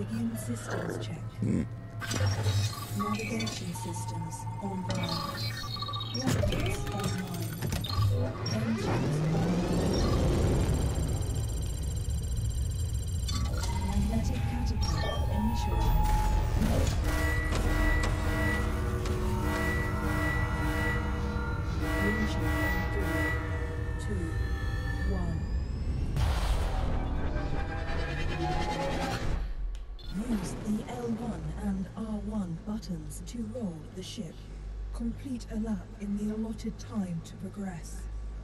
Begin systems check. Navigation systems online. Weapons online. Engines online. Magnetic catapult initialized. Launching in 3, 2, 1. Use the L1 and R1 buttons to roll the ship. Complete a lap in the allotted time to progress.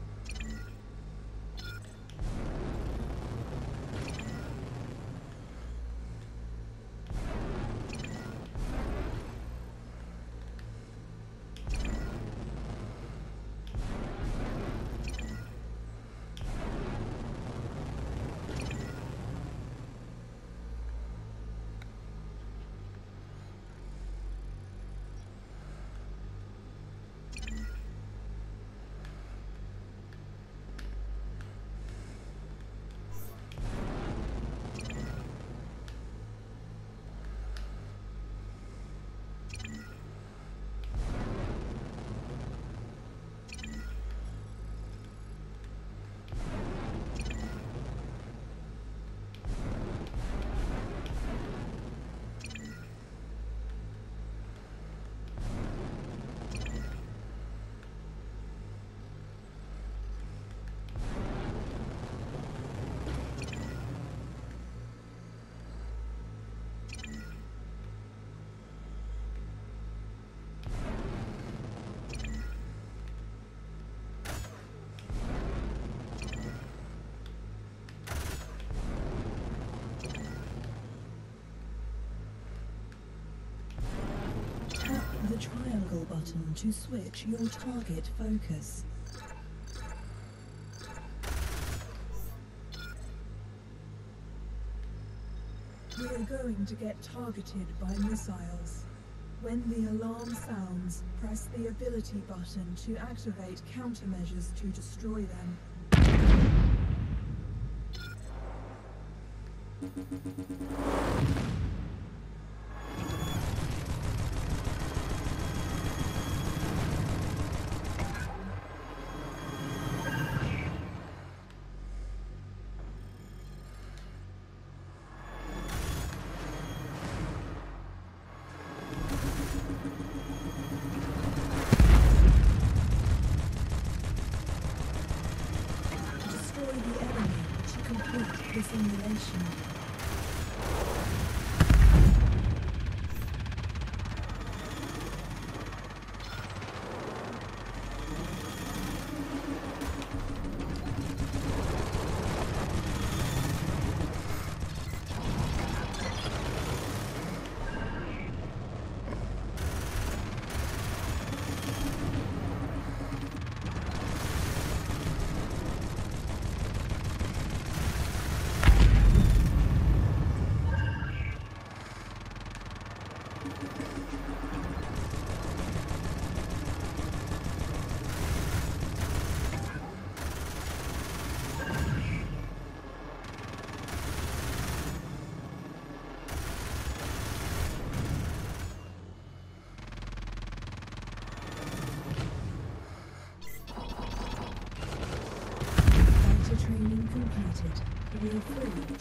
The triangle button to switch your target focus. We are going to get targeted by missiles. When the alarm sounds, press the ability button to activate countermeasures to destroy them. The simulation. Training completed. We are free